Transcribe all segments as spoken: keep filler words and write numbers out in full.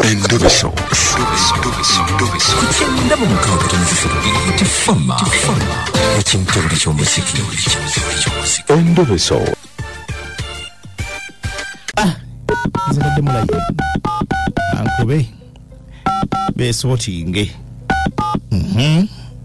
Endobeso. Ndabo mukanga tunzifuru tifama tifama ekintu ky'omuziki. Endobeso. Ah, nzabadde mulayi. Ankobe. Besotinge. Mhm.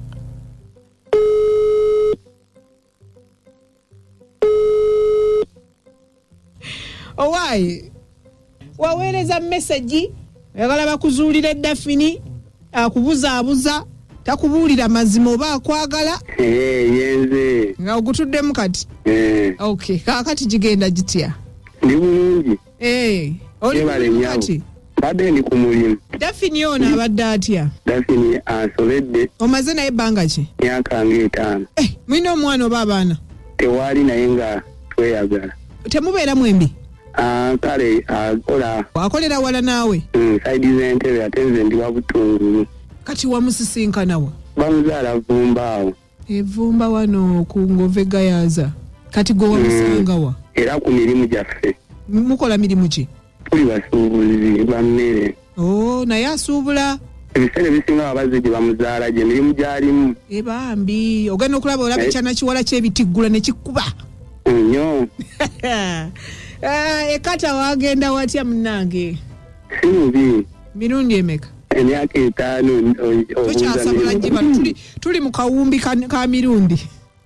Owai waweereza message yagala bakuzuulira eddafini akubuzaabuza takubuulira mazima oba akwagala eh yenze nga ogutuddemu kati eh okay kaakati gigenda gitya ndi bulungi eh oli kati badde ndi ku mulimu dafini ono abadde atya dafini asobedde omaze naye ebbanga ki myaka ng'etaano eh mulina omwana oba abaana tewaali naye nga tweyagala temubeera mwembi Ah, kale akola akolera wala naawe mm, saidi z'entebe ate nze ndi wa Butungulu kati wamusisinkanawa bamuzaala Vumbaawo evumba wano ku Ngove Gayaza kati gwe wamusangawa era ku mirimu gyaffe mukola mirimu ki tuli basuubuzi ba mmere oh naye asuubula ebiseera ebisinga abaze gye bamuzaala gye mirimu gyalimu ebambi ogenda okulaba olaba ekyana kiwala ky'ebitiggula ne kikuba nnyo Uh, ekata wagenda watya munange si mubi mirundi emeka emyaka etaano tokyasabula jiba tuli, tuli mu kawumbi ka, ka mirundi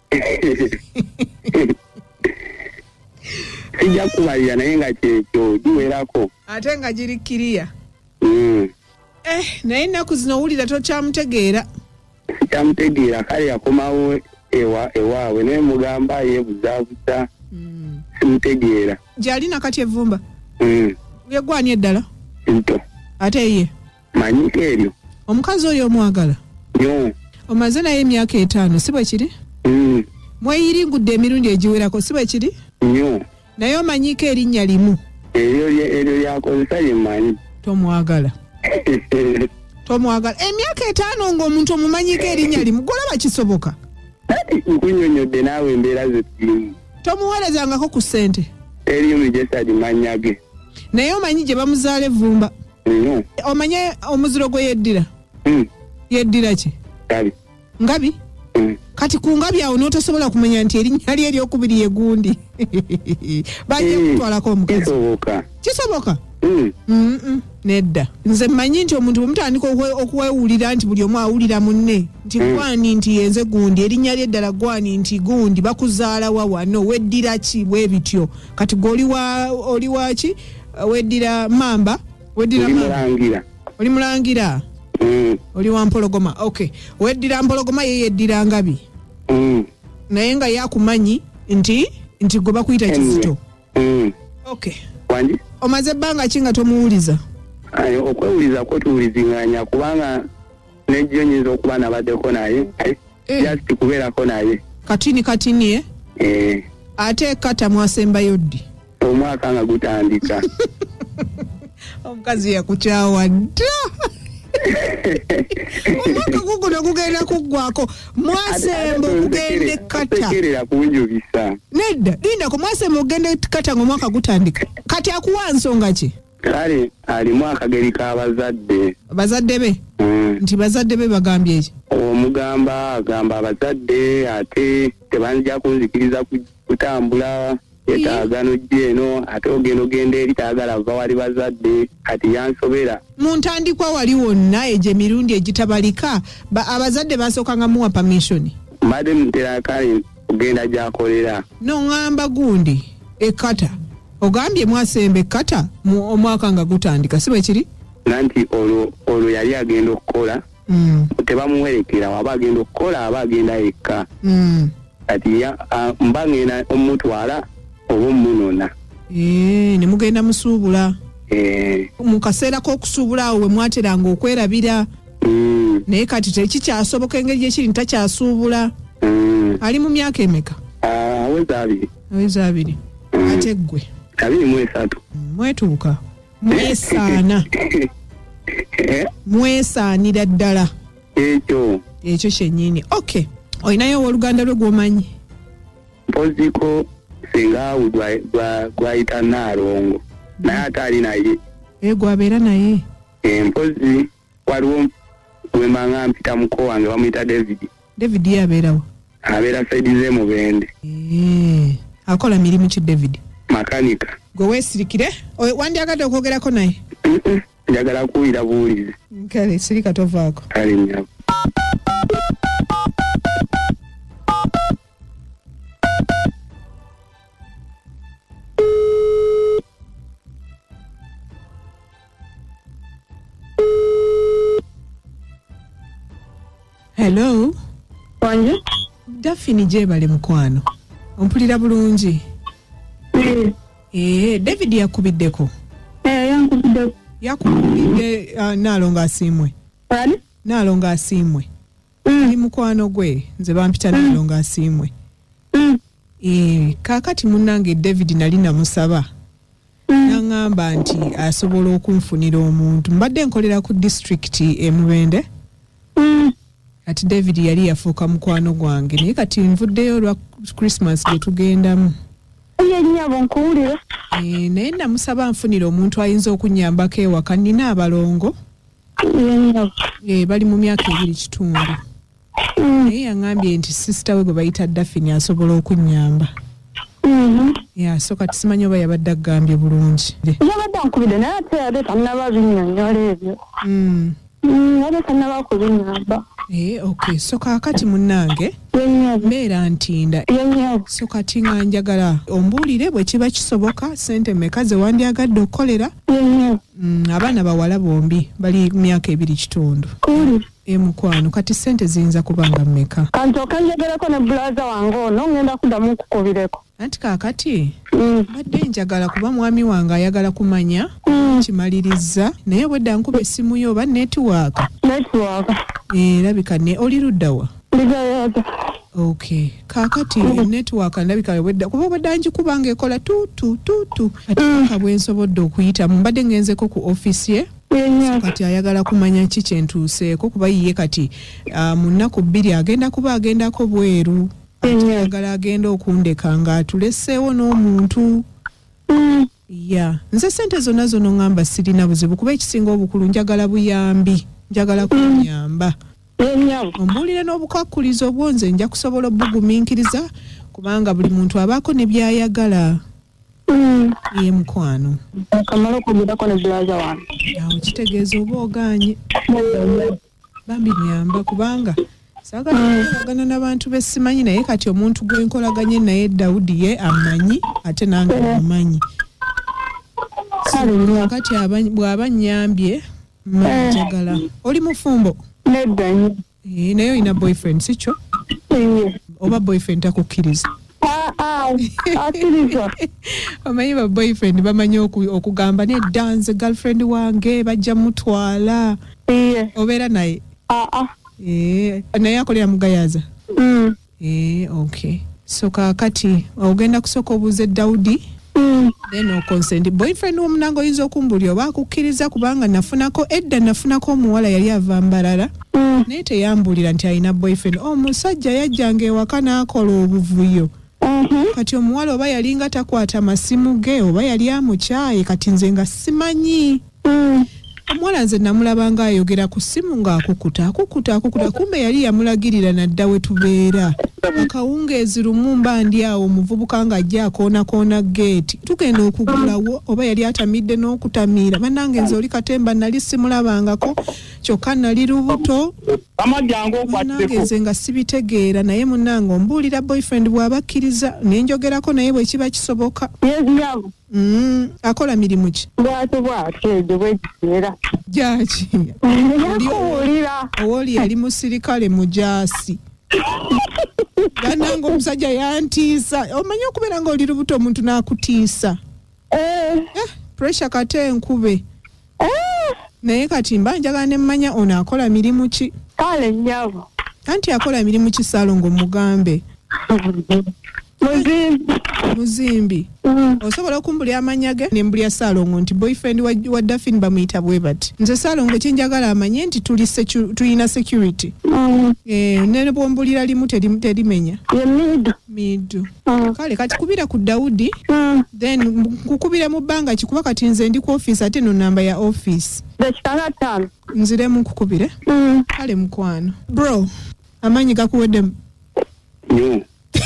sijja kubalira naye nga kyekyo giwerako ate nga girikkiriya mm. eh naye ennaku zino owulira tokyamutegeera sikyamutegeera kale yakomawo ewa ewaawe naye mugamba yeebuzaabuza mm. simutegeera gy'alina kati evvumba mm. yegwani eddala nto ate ye manyiko eryo omukazi oyo omwagala nnyo omaze naye emyaka etaano si bwe kiri mm. mweyiringudde emirundi egiwerako si bwe kiri nnyo naye omanyiiko erinnya limu eryo eryo lyakozesa lyemmanyi tomwagala tomwagala emyaka etaano ng'omuntu omumanyiko erinnya limu golaba kisoboka nkunyonyodde naawe embeera ze tulimu tomuweerezangako ku ssente eriyo mijesadi manyage naye omanyi gye bamuzaala evvumba nnyo omanye omuziro gwe yeddira mm. yeddira ki ngabi ngabi mm. kati ku ngabi awo n'otosobola kumanya nti erinnya lye eryokubiri ye gundi bajja kutwalako omukazi kisoboka kisoboka mm. mm -mm. nedda nze mmanyi nti omuntu bwemutandika okuwewulira nti buli omu awulira munne nti mm. gwani nti yenze gundi erinnya lye eddala gwani nti gundi bakuzaala wa wano weddira ki bwe bityo kati gwe oli waki weddira mamba weddira mulangira oli mulangira mm. oli wa mpologoma okay weddira mpologoma ye yeddira ngabi mm. naye nga yakumanyi nti nti gwe bakuyita kizito mm. okay wanji omaze ebbanga ki nga tomuwuliza ayo okwewuliza kwo tuwulizinganya kubanga nejjo nyinza okuba nabaddeko naye eh. just kubeerako naye katini katini eh? eh. ate kata mwasembayo ddi omwaka nga gutandika omukazi yakukyawa dda omwaka guguno gugenda kuggwako mwasemba okugenda ekkata tekerera kunjubisa nedda lindako mwasemba okugenda ekkata ng'omwaka gutandika kati akuwa nsonga ki kale alimu akageri k'abazadde bazadde be mm. nti bazadde be bagambye eki omugamba agamba abazadde ate tebanjja kunzikiriza kutambula etaagano gyeno ate ogenda ogenda eri taagala va wali bazadde kati yansobera mu ntandikwa wali wonna egyo emirundi egitabalika abazadde basookanga muwa permission mbadde mutera kale ogenda gyakolera noŋŋamba gundi ekkata ogambye mwasemba ekkata omwaka nga gutandika si bwe kiri nanti olwo olwo yali agenda okukola mm. tebamuwerekera waba agenda okukola aba agenda yekka mm. kati mba ngenda omutwala oba omunona ee ne mugenda musuubula ee mu kaseera k'okusuubula awo we mwateranga okwerabira mm. naye kati tekikyasoboka engeri gyekiri ntakyasuubula mm. ali mu myaka emeka aweza abiri aweza abiri mm. ate ggwe abiri mu esatu mwetuuka mwesaana mwesaanira ddala ekyo ekyo kyennyini okay olinayo owooluganda lwe gw'omanyi mpoziko singa awo gwayita Naalongo naye ate ali naye ee gwabeera naye Empozi waliwo wemanga mpita muko wange bamuyita David. David yabeerawo? Abeera saidi ze Mubende. Eh, akola mirimu ki David? Makanika. Gwe weesirikire? Wandyagadde okwogerako naye? Njagala kuwulira buwulize. Kale sirika tovaako. Kale nnyabo. Hello? Wanje? Daphne Jebale mukwano. Ompulira bulungi? Mm. Eh, David yakubiddeko? Eh, yankubiddeko. Yakubidde uh, Naalonga asiimwe. Ani? Naalonga asiimwe. Mm. Ali mukwano gwe, nze bampita mm. Naalonga asiimwe. Mm. Eh, kakati munnange David nali namusaba. Mm. Nangamba nti asobola okunfunira omuntu. Mbadde nkolera ku district e Mubende. Mm. Ati David yali yafuuka mukwano gwange naye kati nvuddeyo lwa Christmas gye tugendamu. Ye nnyabo nkuwulira. Eh, naye namusaba nfunira omuntu ayinza okunnyambako ewaka nina abalongo. Ye nnyabo. Eh, bali mu myaka ebiri kitundu. Mm. Naye yaŋŋambye nti sisita we gwe bayita Daphne asobola okunnyamba. Mhm. Ya so kati simanyi oba yabadde agambye bulungi. Yabadde ankubidde naye ate yabadde tannaba binnyonnyola ebyo. Mm. Mm, yabadde tannaba kubinnyamba. Eh, okay. So kakati munnange Ye nnyabo. mbeera ntinda. Ye nnyabo. So kati nga njagala ombuulire bwe kiba kisoboka ssente mmeka ze wandyagadde okukolera. Ye nnyabo. Mm, abaana bawala bombi bali myaka ebiri kitundu. Kuwulira. E mukwano kati ssente ziyinza kubanga mmeka? Kantoka njogereko ne bulaza wange ono ngenda kuddamu nkukubireko. Anti kaakati Mm. badde njagala kuba mwami wange ayagala kumanya Mm. kimaliriza naye bwedda nkuba essimu yo oba netiwaaka. Netiwaaka. Erabika ne oli luddawa? Ndigayaza. Okay. Kaakati netiwaaka ndabika bwedda kuba bwedda ngikuba ng'ekola tuutu tuutu ati paka bwe nsobodde okuyitamu mbadde ngenzeko ku ofiisi ye. Ye nnyabo. Kati ayagala kumanya ki kye ntuuseeko kuba yiye kati uh, mu nnaku bbiri agenda kuba agendako bweru. Ayagala agenda okundeka ng'atuleseewo n'omuntu. Mm. Ya nze ssente zonna zono ngamba sirina buzibu kuba ekisinga obukulu njagala buyambi njagala kunyamba. Ye nnyabo. Ombuulire n'obukwakuliza obwo nze nja kusobola obugumiikiriza kubanga buli muntu abaako ne by'ayagala. Mm. Ye mukwano. Kamala okugirako ne bulaza wange. Awo kitegeeza oba ogaanye. Bambi nyamba kubanga saagala kukolagana n'abantu be simanyi naye kati omuntu gwe nkolaganye naye Dawudi ye amanyi ate nange amanyi. Kale Kati bw'aba nnyambye njagala. Oli mufumbo? nedda nnyo. Eh, naye olina boyfriend si kyo? Ye. Oba boyfriend takukkiriza? Ah, ah, akkiriza. Omanyi ba boyfriend bamanyi oku- okugamba nedda nze girlfriend wange bajja mutwala. Ye. Obeera naye? Ah, ah. Eh, naye akolera mugayaza? Mm. Eh, okay. So kaakati ogenda kusooka obuuze Dawudi Mm. then okonsent boyfriend w'omunange oyinza okumbulya oba akukkiriza kubanga nafunako edda nafunako omuwala yali ava Mbarara Mm. naye teyambulira nti alina boyfriend. Omusajja yajjanga ewaka n'akola obuvuyo. Mhm. Kati omuwala oba yalinga takwata masimu ge oba yali amukyaye kati nze nga simanyi. Mm. Omuwala nze namulabanga ayogera ku ssimu ng'akukuta akukuta akukuta kumbe yali yamulagirira nadda we tubeera. Akawungeezi lumu mba ndi awo omuvubuka ng'ajja akoonakoona geeti tugenda okugulawo oba yali atamidde n'okutamiira bannange nze oli katemba nali simulabangako kyokka nali lubuto bannange nze nga sibitegeera naye munnange ombuulira boyfriend bw'abakkiriza ne njogerako naye bwe kiba kisoboka. Ye nnyabo. Mm, akola mirimu ki? Bw'ate bw'ate ebyo bwe kibeera. Gyaki? Yakuwulira. Owooli yali musirikale mujaasi. Bannange omusajja yantiisa. Omanyi okubeera ng'oli lubuto omuntu n'akutiisa. Eh. Eh, pressure kate enkube. Eh. Naye kati mba njagala ne mmanya ono akola mirimu ki? Kale nnyabo. Anti akola mirimu ki Saalongo mugambe? Muzimbi. Muzimbi. Mm. Osobola okumbulya amanya ge nembulya Salongo nti boyfriend wa, wa Daffin bamuyita bwe bati. Nze Salongo kyenjagala amanye nti tuli secu, tulina security. Mm. Eh, nene bwombulira limu teri terimenya. Ye midu. Midu. Mm. Kale kati kubira ku Daudi. Mm. Then kukubira mu bbanga kikuba kati nze ndi ku office ate no namba ya office. Dekikala ttaano. Nzire mu kukubire. Mm. Kale mukwano. Bro, amanyi gakuwedde. Yo.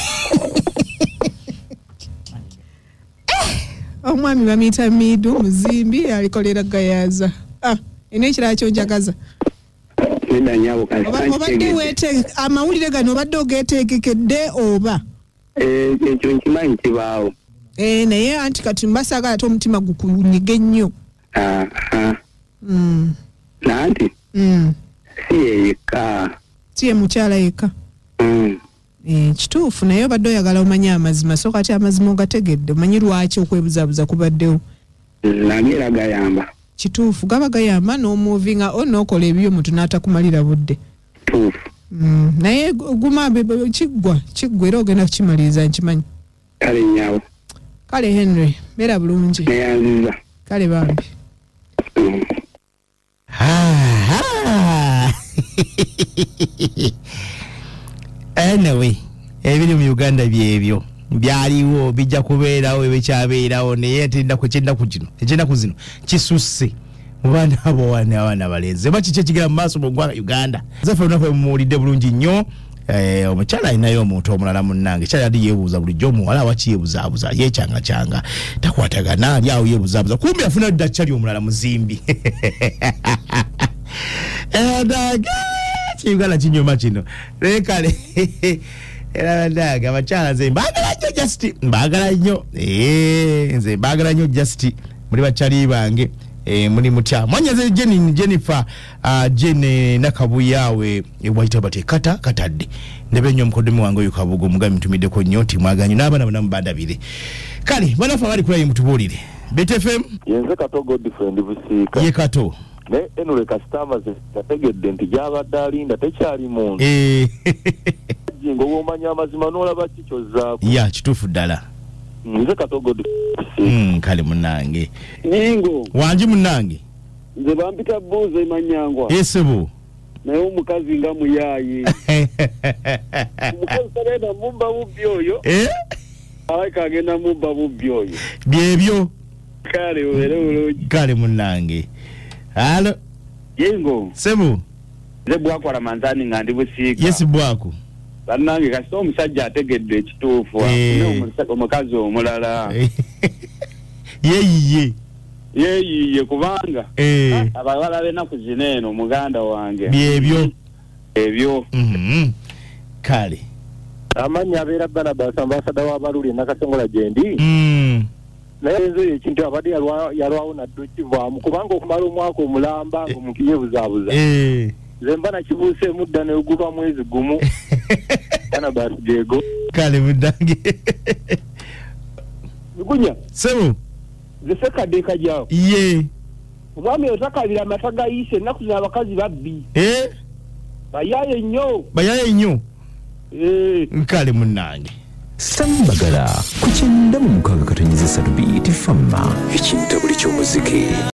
Omwami bamuyita Midu Muzimbi alikolera gayaza. Ah, ene ekirala kyonjagaza. Nenda nyabo kale. Obadde wete amawulire gano obadde ogeteekekedde oba? Eh, ekyo nkimanyi kibaawo. Eh, naye anti kati mbasagala ate omutima gukunyige nnyo. Ah, ah. Mm. Nanti? Mm. Si yeka. Si ye mukyala yeka. Mm. Eh, kituufu naye obadde oyagala omanya amazima so kati amazima ogategedde omanyi lwaki okwebuzaabuza kubaddewo. Nagera gayamba. Kituufu gaba gayamba n'omuvinga o n'okola ebyo omuntu n'atakumalira budde. Tuufu. Mm. Naye guma kiggwa kiggwa era ogenda kukimaliriza nkimanyi. Kale nyabo. Kale Henry beera bulungi. Neyanziza. Kale bambi. Mm. Ah, anyway, ebiri mu Uganda byebyo byaliwo bijja kubeerawo ebikyabeerawo naye tenda ku kyenda ku kino ekyenda ku zino kisusse mu baana abo wana abaana balenze baki kye kigira mu maaso mu ggwanga Uganda zaffe lunaku muwulidde bulungi nnyo. Eh, omukyala alinayo omuntu omulala munnange kyala yali yeebuuza bulijjo omuwala waki yeebuzaabuza yeekyanga kyanga takwatagana ali awo yeebuzaabuza kumbe afuna dda kyali omulala Muzimbi. Edaga Uganda kinyoma kino lekale era ndaga abakyala nze mbagala nnyo just mbagala nnyo eh nze mbagala nnyo just muri bakyali bange eh muli mutya mwanyaze Jenny Jennifer uh, Jene nakabuyawe ewaita batekata katadde ndebe nnyo mukodemi wange oyo Kabugo mugami mtumideko nyoti mwaganyu n'abana bana mbandabire kale banafa bali kulayi mutubulire B T F M yenze Katogo different busika ye kato ne enule customers yategedde nti gyabadde alinda tekyali muntu eh jingo womanya amazima n'olaba kichoza ya kituufu ddala nze Katogo mm kale munange Ningo. wanji munange Nze bampita buuza emanyangwa. esebo Naye omukazi nga muyayi. Omukazi talenda mumba bubbi oyo. eh Alaka agenda mumba bubbi oyo. byebyo Kale were bulungi. kale munange halo Yengo. sebo Nze bwakwala manzani nga ndi busiika. yes bwako Bannange kasita omusajja ategedde ekituufu Eh. omukazi omulala yeyiye yeeyiye kubanga eh abawala b'ennaku zino eno muganda wange byebyo ebyo mhm kale amanya abeera Barnabas ambasada w'abaluli nakasongola gyendi mm naye nze ekintu abadde yalwawo naddo kivaamu kubanga okumala omwaka omulamba ng'omuntu yeebuzaabuza eh nze mba nakibuuse mudda ne guba mwezi gumu Barnabas Diego kale mudange Mukunja sebo zesekadde kajyawo ye omwami otakabira amata gayise ennaku zino abakazi babbi eh bayaye nnyo bayaye nnyo eh kale munange Sambagala ku kyenda mu mukaaga katonyeza ssatu B T F M ekintabuli ky'omuziki.